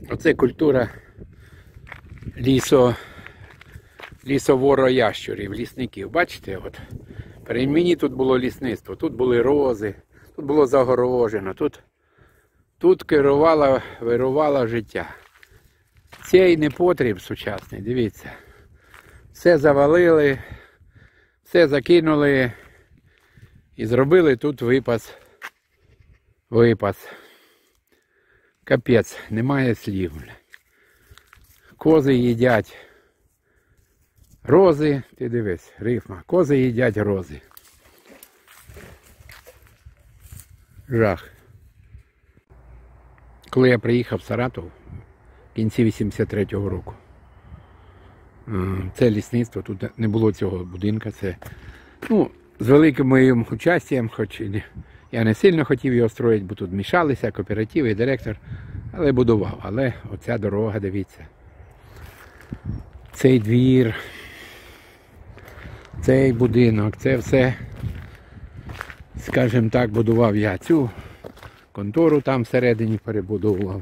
Оце культура лісоворо-ящурів, лісників. Бачите, от при мені тут було лісництво, тут були рози, тут було загорожено, тут вирувало життя. Цей непотріб сучасний, дивіться. Все завалили, все закинули і зробили тут випас. Капець, немає слів. Кози їдять рози, ти дивись, рифма. Кози їдять рози. Жах. Коли я приїхав в Саратов в кінці 83-го року, це лісництво, тут не було цього будинку, це, з великим моїм участям, хоч я не сильно хотів його строїти, бо тут мішалися кооператив і директор, але будував. Але оця дорога, дивіться, цей двір, цей будинок, це все, скажімо так, будував я. Цю контору там всередині перебудував,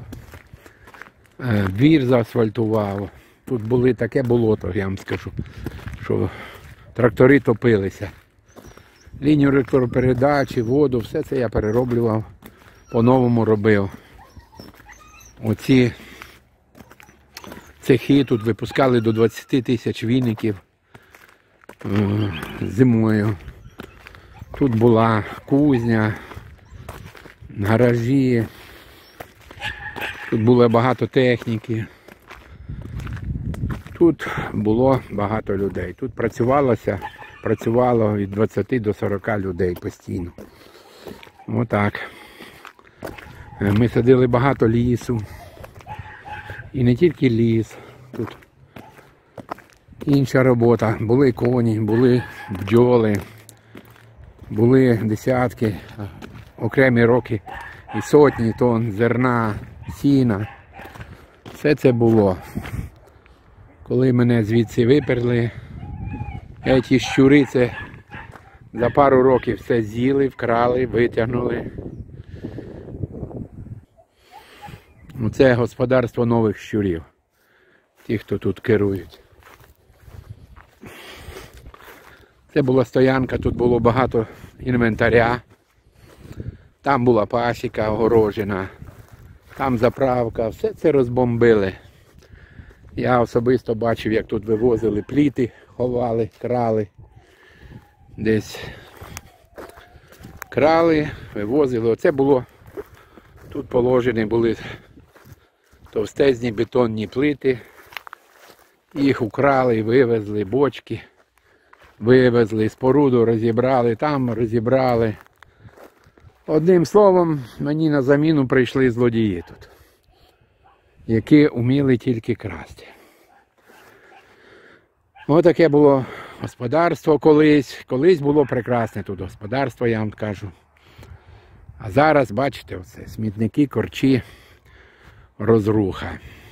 двір заасфальтував. Тут були таке болото, я вам скажу, що трактори топилися. Лінію електропередачі, воду, все це я перероблював, по-новому робив. Оці цехи тут випускали до 20 тисяч віників зимою. Тут була кузня, гаражі, тут було багато техніки. Тут було багато людей. Тут працювало від 20 до 40 людей постійно. Отак. Ми садили багато лісу. І не тільки ліс. Тут інша робота. Були коні, були бджоли, були десятки, окремі роки і сотні тонн зерна, сіна. Все це було. Коли мене звідси виперли, ці щури це за пару років все з'їли, вкрали, витягнули. Це господарство нових щурів. Ті, хто тут керують. Це була стоянка, тут було багато інвентаря. Там була пасіка огорожена, там заправка, все це розбомбили. Я особисто бачив, як тут вивозили пліти, ховали, крали. Десь крали, вивозили. Оце було, тут положені були товстезні бетонні плити. Їх украли, вивезли, бочки вивезли, споруду розібрали, там розібрали. Одним словом, мені на заміну прийшли злодії тут, які вміли тільки красти. Ось таке було господарство колись. Колись було прекрасне тут господарство, я вам кажу. А зараз, бачите, оце смітники, корчі, розруха.